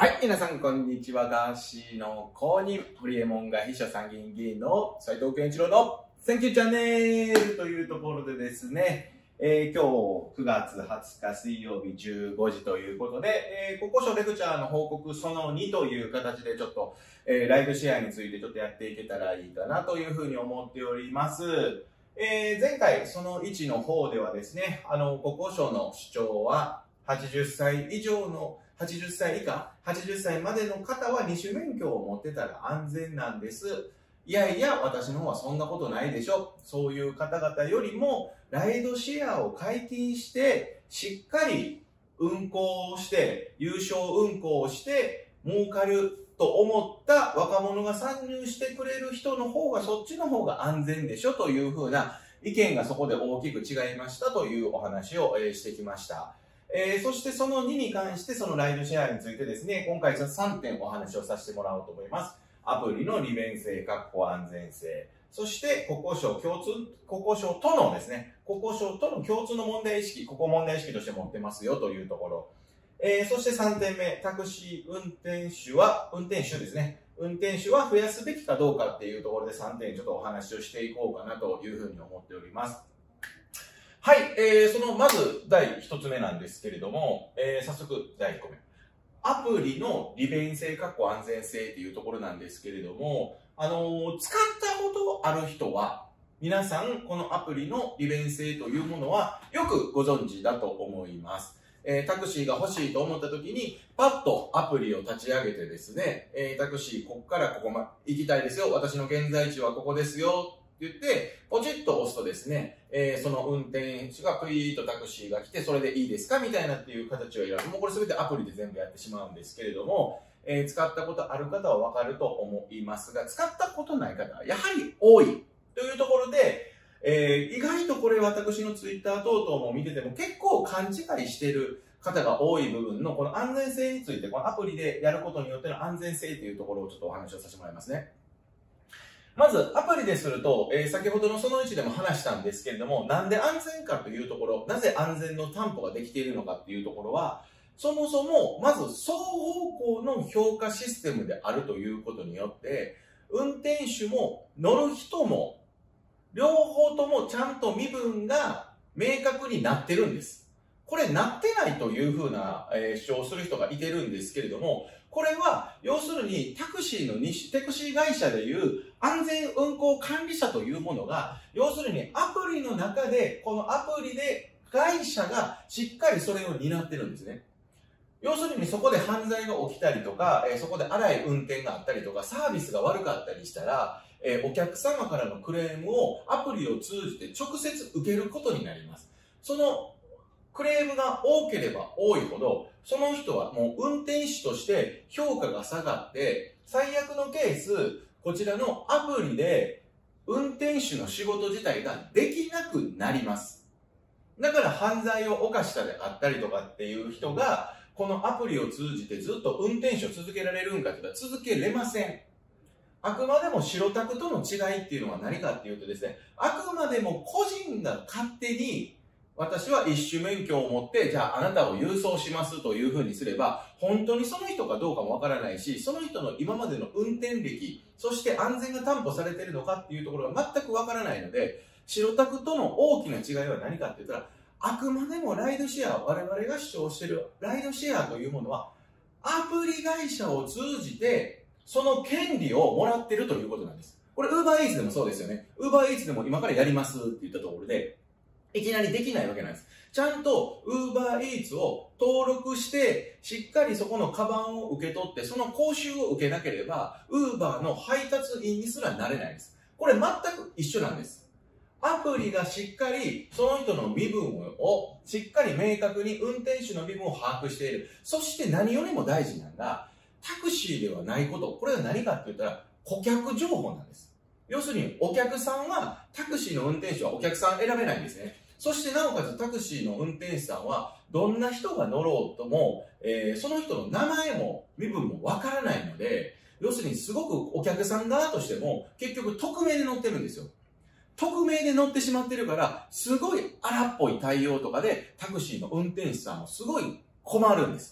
はい、皆さん、こんにちは。ガーシーの公認、ホリエモンが秘書参議院議員の斉藤健一郎の選挙チャンネルというところでですね、今日9月20日水曜日15時ということで、国交省レクチャーの報告その2という形でちょっと、ライドシェアについてちょっとやっていけたらいいかなというふうに思っております。前回その1の方ではですね、国交省の主張は80歳以上の80歳以下、80歳までの方は二種免許を持ってたら安全なんです。いやいや、私の方はそんなことないでしょ。そういう方々よりも、ライドシェアを解禁して、しっかり運行をして、有償運行をして、儲かると思った若者が参入してくれる人の方が、そっちの方が安全でしょというふうな意見がそこで大きく違いましたというお話をしてきました。そしてその2に関してそのライドシェアについてですね、今回3点お話をさせてもらおうと思います。アプリの利便性、確保安全性。そして国交省とのですね、国交省との共通の問題意識、ここ問題意識として持ってますよというところ。そして3点目、タクシー運転手ですね。運転手は増やすべきかどうかっていうところで3点ちょっとお話をしていこうかなというふうに思っております。はい、まず第一つ目なんですけれども、早速第1個目。アプリの利便性、確保安全性っていうところなんですけれども、使ったことある人は、皆さんこのアプリの利便性というものはよくご存知だと思います。タクシーが欲しいと思った時に、パッとアプリを立ち上げてですね、タクシーここからここまで行きたいですよ。私の現在地はここですよ。って言って、ポチッと押すとですね、その運転手がプイーとタクシーが来て、それでいいですかみたいなっていう形を選ぶ。もうこれ全てアプリで全部やってしまうんですけれども、使ったことある方はわかると思いますが、使ったことない方はやはり多いというところで、意外とこれ私のツイッター等々も見てても結構勘違いしている方が多い部分のこの安全性について、このアプリでやることによっての安全性というところをちょっとお話をさせてもらいますね。まず、アプリですると、先ほどのその1でも話したんですけれども、なんで安全かというところ、なぜ安全の担保ができているのかっていうところは、そもそも、まず双方向の評価システムであるということによって、運転手も乗る人も、両方ともちゃんと身分が明確になってるんです。これなってないというふうな主張をする人がいてるんですけれども、これは要するにタクシー会社でいう安全運行管理者というものが、要するにアプリの中で、このアプリで会社がしっかりそれを担ってるんですね。要するにそこで犯罪が起きたりとか、そこで荒い運転があったりとか、サービスが悪かったりしたら、お客様からのクレームをアプリを通じて直接受けることになります。そのクレームが多ければ多いほど、その人はもう運転手として評価が下がって、最悪のケース、こちらのアプリで運転手の仕事自体ができなくなります。だから犯罪を犯したであったりとかっていう人が、このアプリを通じてずっと運転手を続けられるんかって言ったら続けれません。あくまでも白タクとの違いっていうのは何かっていうとですね、あくまでも個人が勝手に私は一種免許を持って、じゃああなたを郵送しますというふうにすれば、本当にその人かどうかもわからないし、その人の今までの運転歴、そして安全が担保されているのかっていうところが全くわからないので、白タクとの大きな違いは何かって言ったら、あくまでもライドシェア、我々が主張しているライドシェアというものは、アプリ会社を通じて、その権利をもらっているということなんです。これ UberEats でもそうですよね。UberEats でも今からやりますって言ったところで、いきなりできないわけなんです。ちゃんと UberEats を登録して、しっかりそこのカバンを受け取って、その講習を受けなければ、Uber の配達員にすらなれないんです。これ全く一緒なんです。アプリがしっかりその人の身分をしっかり明確に運転手の身分を把握している。そして何よりも大事なのが、タクシーではないこと。これは何かって言ったら、顧客情報なんです。要するに、お客さんは、タクシーの運転手はお客さん選べないんですね。そしてなおかつタクシーの運転手さんは、どんな人が乗ろうとも、その人の名前も身分もわからないので、要するにすごくお客さん側としても、結局匿名で乗ってるんですよ。匿名で乗ってしまってるから、すごい荒っぽい対応とかで、タクシーの運転手さんもすごい困るんです。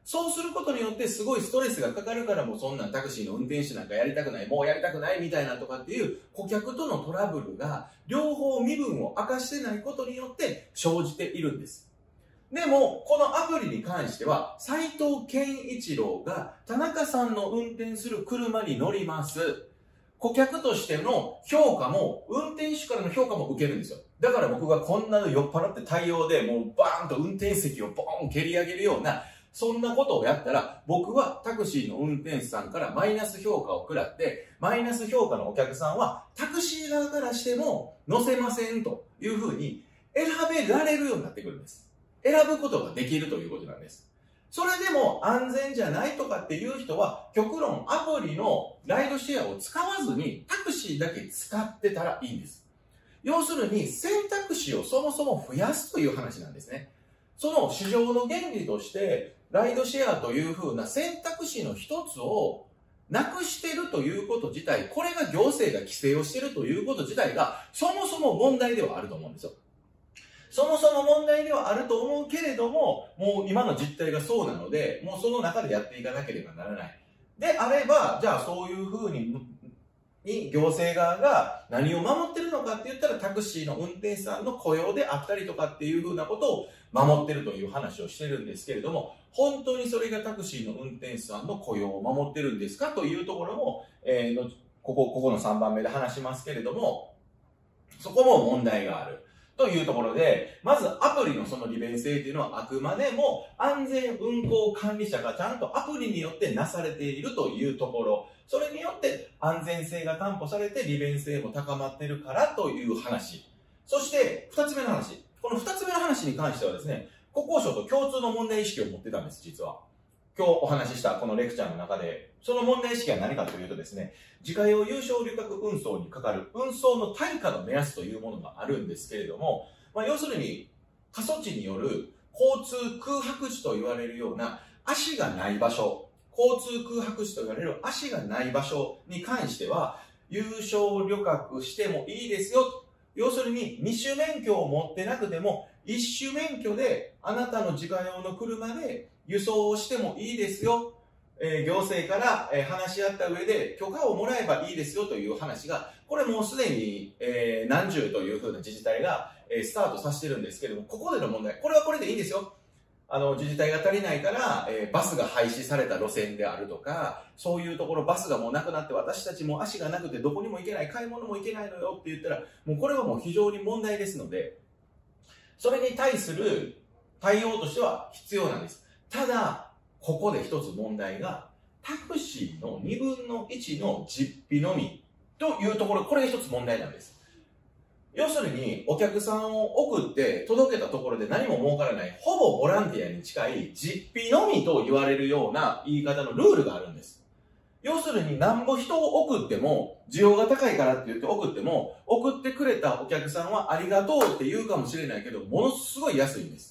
そうすることによってすごいストレスがかかるからもうそんなタクシーの運転手なんかやりたくない、もうやりたくないみたいなとかっていう顧客とのトラブルが両方身分を明かしてないことによって生じているんです。でも、このアプリに関しては、斉藤健一郎が田中さんの運転する車に乗ります。顧客としての評価も、運転手からの評価も受けるんですよ。だから僕がこんな酔っ払って対応でもうバーンと運転席をボーン蹴り上げるような、そんなことをやったら、僕はタクシーの運転手さんからマイナス評価を食らって、マイナス評価のお客さんはタクシー側からしても乗せませんというふうに選べられるようになってくるんです。選ぶことができるということなんです。それでも安全じゃないとかっていう人は、極論アプリのライドシェアを使わずにタクシーだけ使ってたらいいんです。要するに選択肢をそもそも増やすという話なんですね。その市場の原理として、ライドシェアという風な選択肢の一つをなくしているということ自体、これが行政が規制をしているということ自体が、そもそも問題ではあると思うんですよ。そもそも問題ではあると思うけれども、もう今の実態がそうなので、もうその中でやっていかなければならない。であれば、じゃあそういうふうに行政側が何を守ってるのかって言ったら、タクシーの運転手さんの雇用であったりとかっていうふうなことを守ってるという話をしてるんですけれども、本当にそれがタクシーの運転手さんの雇用を守ってるんですかというところも、ここの3番目で話しますけれども、そこも問題がある。というところで、まずアプリのその利便性っていうのはあくまでも安全運行管理者がちゃんとアプリによってなされているというところ、それによって安全性が担保されて利便性も高まっているからという話。そして2つ目の話。この2つ目の話に関してはですね、国交省と共通の問題意識を持ってたんです、実は。今日お話ししたこのレクチャーの中で、その問題意識は何かというとですね、自家用有償旅客運送にかかる運送の対価の目安というものがあるんですけれども、要するに過疎地による交通空白地と言われるような足がない場所、交通空白地と言われる足がない場所に関しては、有償旅客してもいいですよ。要するに二種免許を持ってなくても、一種免許であなたの自家用の車で輸送をしてもいいですよ。行政から話し合った上で許可をもらえばいいですよという話が、これもうすでに何十というふうな自治体がスタートさせてるんですけれども、ここでの問題、これはこれでいいんですよ。自治体が足りないから、バスが廃止された路線であるとか、そういうところバスがもうなくなって私たちも足がなくてどこにも行けない、買い物も行けないのよって言ったら、もうこれはもう非常に問題ですので、それに対する対応としては必要なんです。ただ、ここで一つ問題が、タクシーの2分の1の実費のみというところ、これが一つ問題なんです。要するに、お客さんを送って届けたところで何も儲からない、ほぼボランティアに近い実費のみと言われるような言い方のルールがあるんです。要するに、なんぼ人を送っても、需要が高いからって言って送っても、送ってくれたお客さんはありがとうって言うかもしれないけど、ものすごい安いんです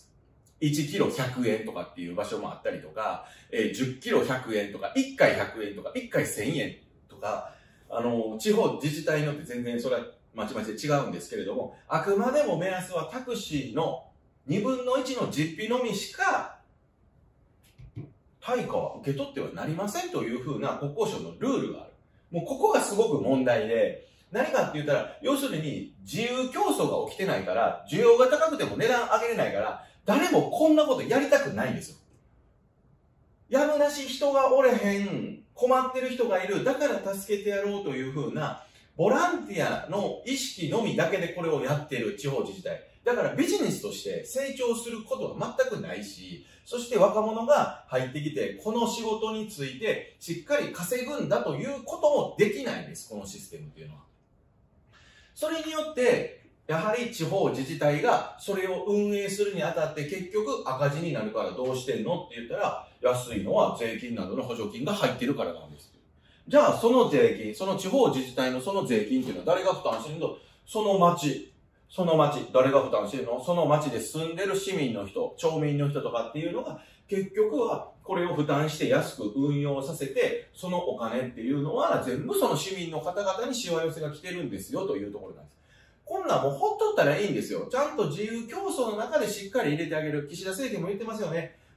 。1キロ100円とかっていう場所もあったりとか、10キロ100円とか、1回100円とか、1回1000円とか、地方自治体によって全然それはまちまちで違うんですけれども、あくまでも目安はタクシーの2分の1の実費のみしか、対価は受け取ってはなりませんというふうな国交省のルールがある。もうここがすごく問題で、何かって言ったら、要するに自由競争が起きてないから、需要が高くても値段上げれないから、誰もこんなことやりたくないんですよ。やむなし人がおれへん、困ってる人がいる、だから助けてやろうというふうな、ボランティアの意識のみだけでこれをやっている地方自治体。だからビジネスとして成長することは全くないし、そして若者が入ってきて、この仕事についてしっかり稼ぐんだということもできないんです、このシステムっていうのは。それによって、やはり地方自治体がそれを運営するにあたって結局赤字になるからどうしてんのって言ったら、安いのは税金などの補助金が入ってるからなんです。じゃあその税金、その地方自治体のその税金っていうのは誰が負担してるの？その町、誰が負担してるの？その町で住んでる市民の人、町民の人とかっていうのが結局はこれを負担して安く運用させて、そのお金っていうのは全部その市民の方々にしわ寄せが来てるんですよというところなんです。こんなんもうほっとったらいいんですよ。ちゃんと自由競争の中でしっかり入れてあげる。岸田政権も言ってますよね。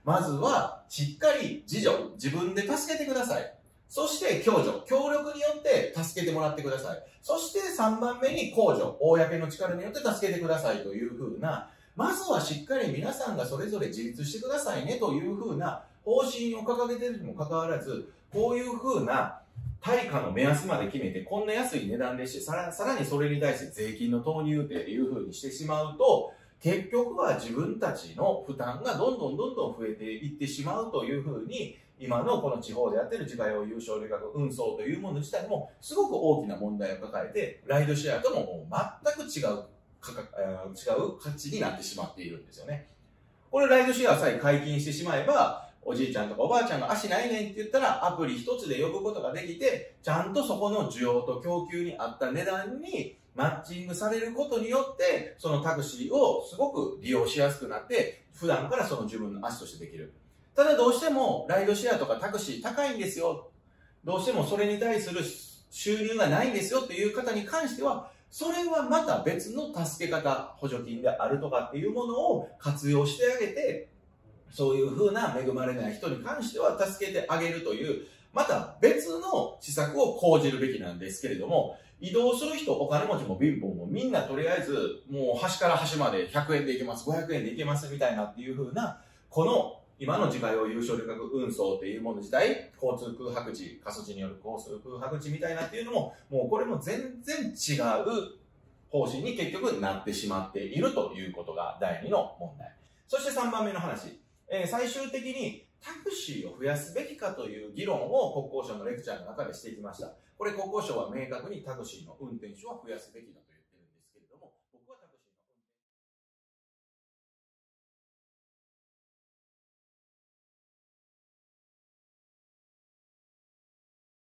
まずはしっかり自助、自分で助けてください。そして共助、協力によって助けてもらってください。そして3番目に公助、公の力によって助けてくださいというふうな、まずはしっかり皆さんがそれぞれ自立してくださいねというふうな方針を掲げているにもかかわらず、こういうふうな対価の目安まで決めて、こんな安い値段でして、さらにそれに対して税金の投入っていうふうにしてしまうと、結局は自分たちの負担がどんどん増えていってしまうというふうに、今のこの地方でやってる自家用有償旅客運送というもの自体もすごく大きな問題を抱えて、ライドシェアとも全く違う価値になってしまっているんですよね。これライドシェアさえ解禁してしまえば、おじいちゃんとかおばあちゃんが足ないねんって言ったらアプリ一つで呼ぶことができて、ちゃんとそこの需要と供給に合った値段にマッチングされることによって、そのタクシーをすごく利用しやすくなって、普段からその自分の足としてできる。ただどうしてもライドシェアとかタクシー高いんですよ。どうしてもそれに対する収入がないんですよっていう方に関しては、それはまた別の助け方、補助金であるとかっていうものを活用してあげて、そういう風な恵まれない人に関しては助けてあげるという、また別の施策を講じるべきなんですけれども、移動する人、お金持ちも貧乏もみんなとりあえずもう端から端まで100円で行けます、500円で行けますみたいなっていう風な、この今の自家用有償旅客運送っていうもの自体、交通空白地、過疎地による交通空白地みたいなっていうのも、もうこれも全然違う方針に結局なってしまっているということが第2の問題。そして3番目の話。最終的にタクシーを増やすべきかという議論を国交省のレクチャーの中でしていきました。これ国交省は明確にタクシーの運転手を増やすべきだと。